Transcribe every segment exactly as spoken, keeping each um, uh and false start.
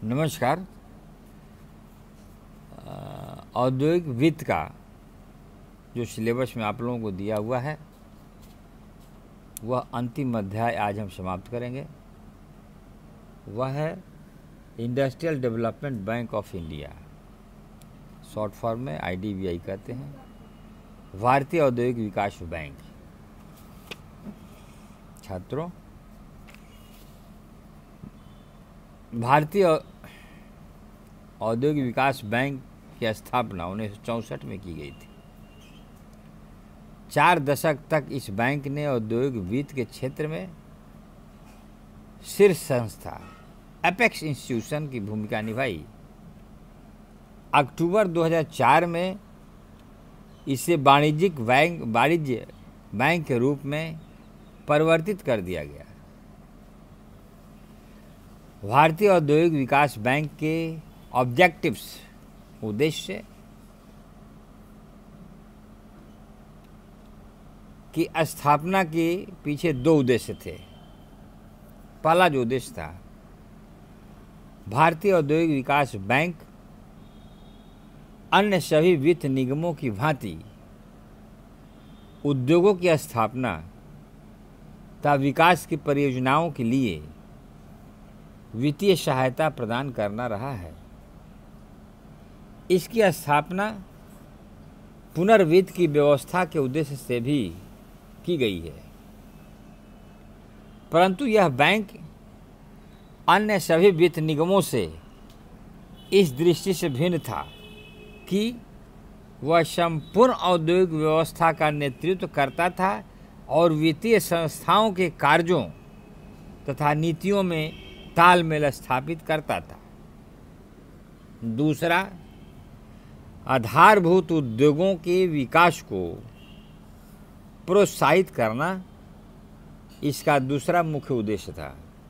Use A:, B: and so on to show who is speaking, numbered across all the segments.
A: नमस्कार। औद्योगिक वित्त का जो सिलेबस में आप लोगों को दिया हुआ है वह अंतिम अध्याय आज हम समाप्त करेंगे। वह है industrial development bank of India, short form में आई डी बी आई कहते हैं, भारतीय औद्योगिक विकास बैंक। छात्रों, भारतीय औद्योगिक विकास बैंक की स्थापना उन्नीस सौ चौंसठ में की गई थी। चार दशक तक इस बैंक ने औद्योगिक वित्त के क्षेत्र में शीर्ष संस्था एपेक्स इंस्टीट्यूशन की भूमिका निभाई। अक्टूबर दो हज़ार चार में इसे वाणिज्यिक बैंक वाणिज्य बैंक के रूप में परिवर्तित कर दिया गया। भारतीय औद्योगिक विकास बैंक के ऑब्जेक्टिव्स उद्देश्य की स्थापना के पीछे दो उद्देश्य थे। पहला जो उद्देश्य था, भारतीय औद्योगिक विकास बैंक अन्य सभी वित्त निगमों की भांति उद्योगों की स्थापना तथा विकास की परियोजनाओं के लिए वित्तीय सहायता प्रदान करना रहा है। इसकी स्थापना पुनर्वित्त की व्यवस्था के उद्देश्य से भी की गई है, परंतु यह बैंक अन्य सभी वित्त निगमों से इस दृष्टि से भिन्न था कि वह संपूर्ण औद्योगिक व्यवस्था का नेतृत्व करता था और वित्तीय संस्थाओं के कार्यों तथा नीतियों में तालमेल स्थापित करता था। दूसरा, आधारभूत उद्योगों के विकास को प्रोत्साहित करना इसका दूसरा मुख्य उद्देश्य था।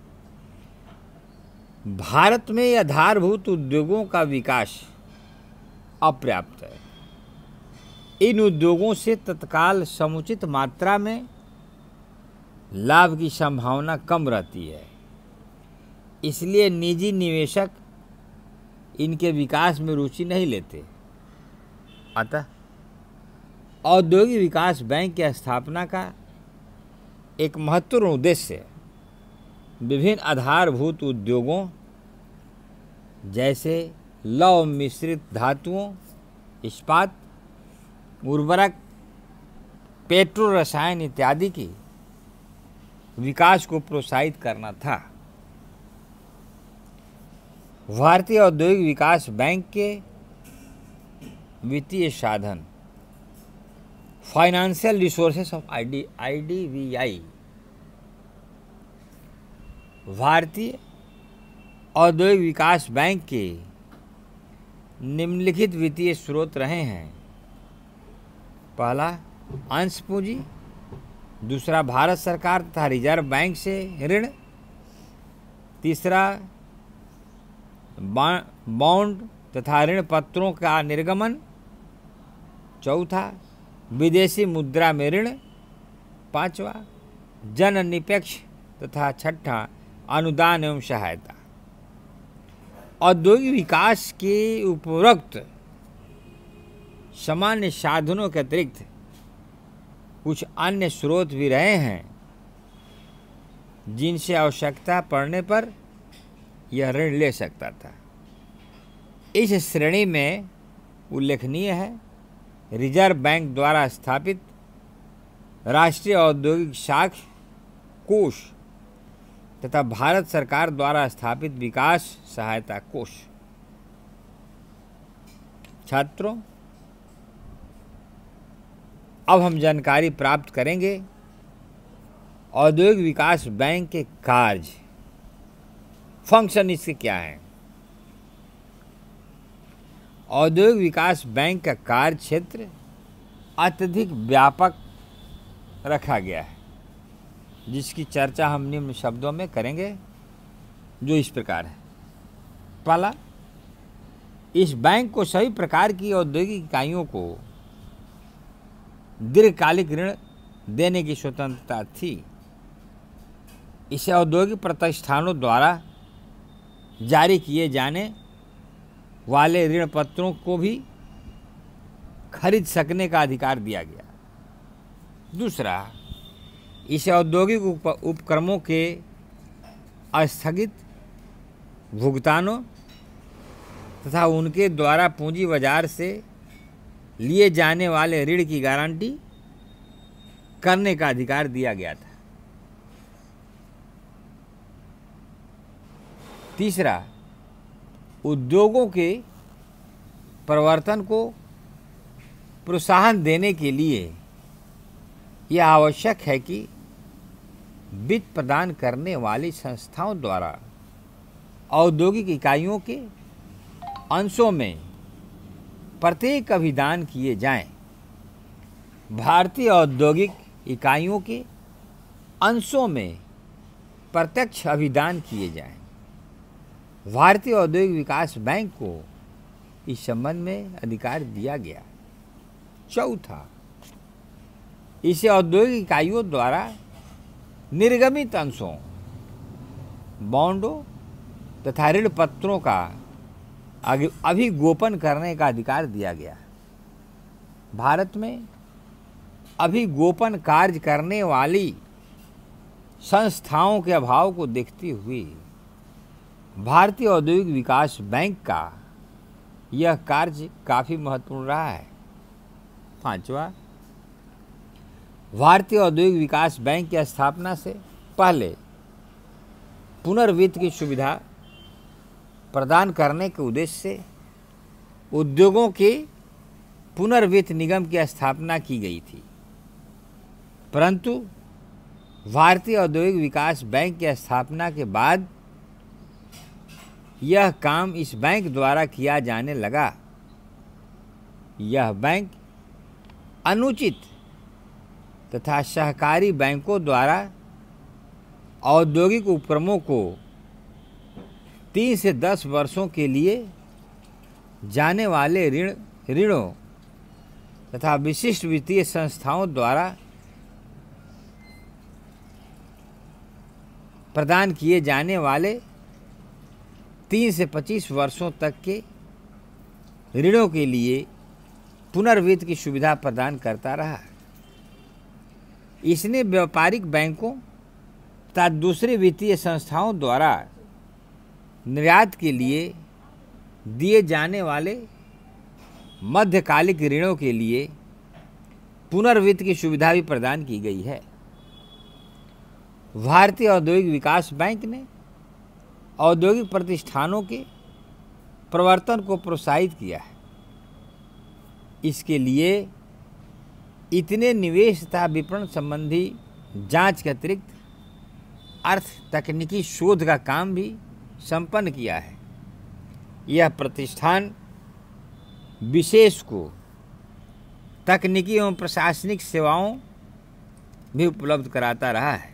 A: भारत में आधारभूत उद्योगों का विकास अपर्याप्त है। इन उद्योगों से तत्काल समुचित मात्रा में लाभ की संभावना कम रहती है, इसलिए निजी निवेशक इनके विकास में रुचि नहीं लेते। अतः औद्योगिक विकास बैंक की स्थापना का एक महत्वपूर्ण उद्देश्य विभिन्न आधारभूत उद्योगों जैसे लौह मिश्रित धातुओं, इस्पात, उर्वरक, पेट्रो रसायन इत्यादि की विकास को प्रोत्साहित करना था। भारतीय औद्योगिक विकास बैंक के वित्तीय साधन financial resources of I D B I भारतीय औद्योगिक विकास बैंक के निम्नलिखित वित्तीय स्रोत रहे हैं। पहला, अंश पूंजी। दूसरा, भारत सरकार तथा रिजर्व बैंक से ऋण। तीसरा, बॉन्ड तथा ऋण पत्रों का निर्गमन। चौथा, विदेशी मुद्रा में ऋण। पांचवा, जन निरपेक्ष तथा छठा, अनुदान एवं सहायता। औद्योगिक विकास के उपरोक्त सामान्य साधनों के अतिरिक्त कुछ अन्य स्रोत भी रहे हैं जिनसे आवश्यकता पड़ने पर यह ऋण ले सकता था। इस श्रेणी में उल्लेखनीय है रिजर्व बैंक द्वारा स्थापित राष्ट्रीय औद्योगिक साख कोष तथा भारत सरकार द्वारा स्थापित विकास सहायता कोष। छात्रों, अब हम जानकारी प्राप्त करेंगे औद्योगिक विकास बैंक के कार्य, फंक्शन इसके क्या है। औद्योगिक विकास बैंक का कार्य क्षेत्र अत्यधिक व्यापक रखा गया है, जिसकी चर्चा हम निम्न शब्दों में करेंगे, जो इस प्रकार है। पहला, इस बैंक को सभी प्रकार की औद्योगिक इकाइयों को दीर्घकालिक ऋण देने की स्वतंत्रता थी। इसे औद्योगिक प्रतिष्ठानों द्वारा जारी किए जाने वाले ऋण पत्रों को भी खरीद सकने का अधिकार दिया गया। दूसरा, इसे औद्योगिक उप, उपक्रमों के अस्थगित भुगतानों तथा उनके द्वारा पूंजी बाजार से लिए जाने वाले ऋण की गारंटी करने का अधिकार दिया गया था। तीसरा, उद्योगों के प्रवर्तन को प्रोत्साहन देने के लिए यह आवश्यक है कि वित्त प्रदान करने वाली संस्थाओं द्वारा औद्योगिक इकाइयों के अंशों में प्रत्येक अभिदान किए जाएं। भारतीय औद्योगिक इकाइयों के अंशों में प्रत्यक्ष अभिदान किए जाएं। भारतीय औद्योगिक विकास बैंक को इस संबंध में अधिकार दिया गया। चौथा, इसे औद्योगिक इकाइयों द्वारा निर्गमित अंशों, बॉन्डों तथा ऋण पत्रों का अभिगोपन करने का अधिकार दिया गया। भारत में अभिगोपन कार्य करने वाली संस्थाओं के अभाव को देखते हुए भारतीय औद्योगिक विकास बैंक का यह कार्य काफ़ी महत्वपूर्ण रहा है। पांचवा, भारतीय औद्योगिक विकास बैंक की स्थापना से पहले पुनर्वित्त की सुविधा प्रदान करने के उद्देश्य से उद्योगों के पुनर्वित्त निगम की स्थापना की गई थी, परंतु भारतीय औद्योगिक विकास बैंक की स्थापना के बाद यह काम इस बैंक द्वारा किया जाने लगा। यह बैंक अनुचित तथा सहकारी बैंकों द्वारा औद्योगिक उपक्रमों को तीन से दस वर्षों के लिए जाने वाले ऋण ऋणों तथा विशिष्ट वित्तीय संस्थाओं द्वारा प्रदान किए जाने वाले तीन से पच्चीस वर्षों तक के ऋणों के लिए पुनर्वित्त की सुविधा प्रदान करता रहा। इसने व्यापारिक बैंकों तथा दूसरे वित्तीय संस्थाओं द्वारा निर्यात के लिए दिए जाने वाले मध्यकालिक ऋणों के लिए पुनर्वित्त की सुविधा भी प्रदान की गई है। भारतीय औद्योगिक विकास बैंक ने औद्योगिक प्रतिष्ठानों के प्रवर्तन को प्रोत्साहित किया है। इसके लिए इतने निवेश तथा विपणन संबंधी जांच के अतिरिक्त अर्थ तकनीकी शोध का काम भी संपन्न किया है। यह प्रतिष्ठान विशेष को तकनीकी एवं प्रशासनिक सेवाओं भी उपलब्ध कराता रहा है।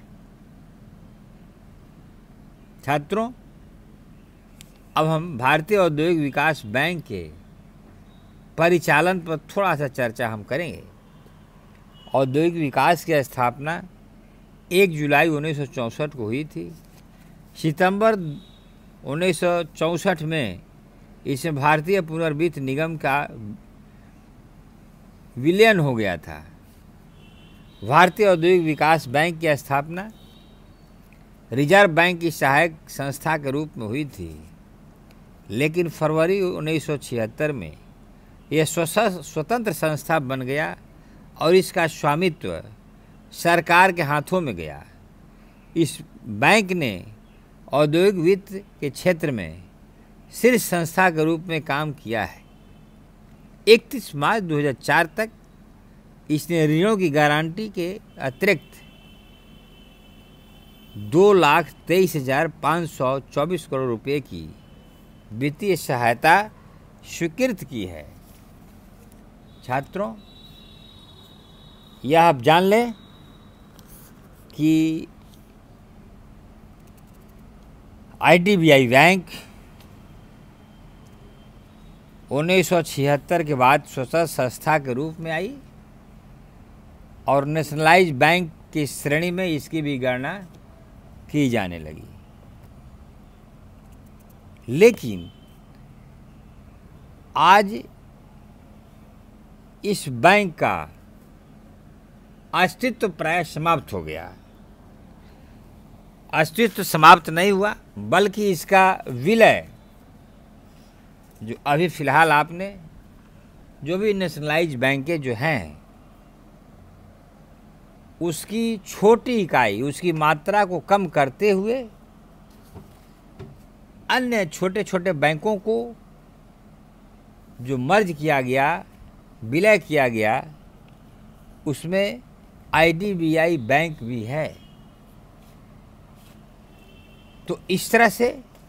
A: छात्रों, अब हम भारतीय औद्योगिक विकास बैंक के परिचालन पर थोड़ा सा चर्चा हम करेंगे। औद्योगिक विकास की स्थापना एक जुलाई उन्नीस सौ चौंसठ को हुई थी। सितंबर उन्नीस सौ चौंसठ में इसमें भारतीय पुनर्वित्त निगम का विलयन हो गया था। भारतीय औद्योगिक विकास बैंक की स्थापना रिजर्व बैंक की सहायक संस्था के रूप में हुई थी, लेकिन फरवरी उन्नीस सौ छिहत्तर में यह स्वतंत्र संस्था बन गया और इसका स्वामित्व सरकार के हाथों में गया। इस बैंक ने औद्योगिक वित्त के क्षेत्र में शीर्ष संस्था के रूप में काम किया है। इकतीस मार्च दो हज़ार चार तक इसने ऋणों की गारंटी के अतिरिक्त दो लाख तेईस हजार पाँच सौ चौबीस करोड़ रुपए की वित्तीय सहायता स्वीकृत की है। छात्रों, यह आप जान लें कि I D B I bank उन्नीस सौ छिहत्तर के बाद स्वतंत्र संस्था के रूप में आई और नेशनलाइज बैंक की श्रेणी में इसकी भी गणना की जाने लगी। लेकिन आज इस बैंक का अस्तित्व प्राय समाप्त हो गया। अस्तित्व समाप्त नहीं हुआ, बल्कि इसका विलय जो अभी फ़िलहाल आपने जो भी नेशनलाइज बैंकें जो हैं उसकी छोटी इकाई, उसकी मात्रा को कम करते हुए अन्य छोटे छोटे बैंकों को जो मर्ज किया गया, विलय किया गया, उसमें I D B I bank भी है। तो इस तरह से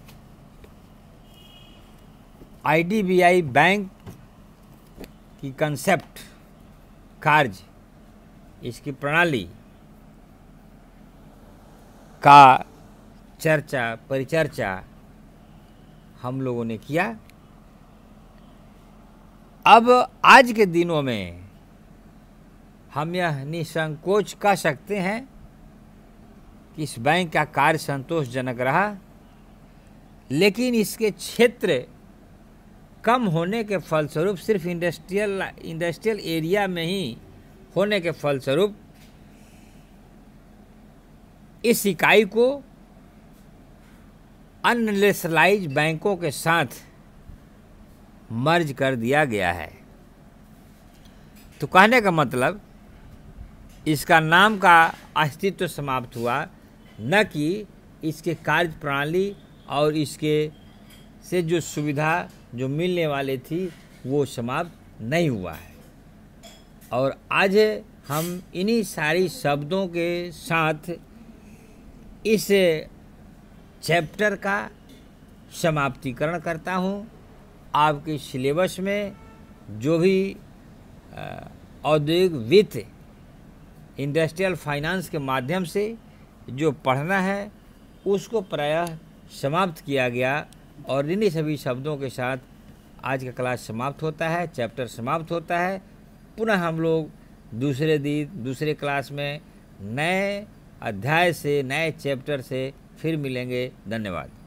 A: I D B I bank की कंसेप्ट, कार्य, इसकी प्रणाली का चर्चा, परिचर्चा हम लोगों ने किया। अब आज के दिनों में हम यह निसंकोच कह सकते हैं कि इस बैंक का कार्य संतोषजनक रहा, लेकिन इसके क्षेत्र कम होने के फलस्वरूप, सिर्फ इंडस्ट्रियल इंडस्ट्रियल एरिया में ही होने के फलस्वरूप इस इकाई को अननेशनलाइज्ड बैंकों के साथ मर्ज कर दिया गया है। तो कहने का मतलब इसका नाम का अस्तित्व समाप्त हुआ, न कि इसके कार्य प्रणाली और इसके से जो सुविधा जो मिलने वाली थी वो समाप्त नहीं हुआ है। और आज हम इन्हीं सारी शब्दों के साथ इस चैप्टर का समाप्तिकरण करता हूँ। आपके सिलेबस में जो भी औद्योगिक वित्त, इंडस्ट्रियल फाइनेंस के माध्यम से जो पढ़ना है उसको प्रायः समाप्त किया गया, और इन्हीं सभी शब्दों के साथ आज का क्लास समाप्त होता है, चैप्टर समाप्त होता है। पुनः हम लोग दूसरे दिन दूसरे क्लास में नए अध्याय से, नए चैप्टर से फिर मिलेंगे। धन्यवाद।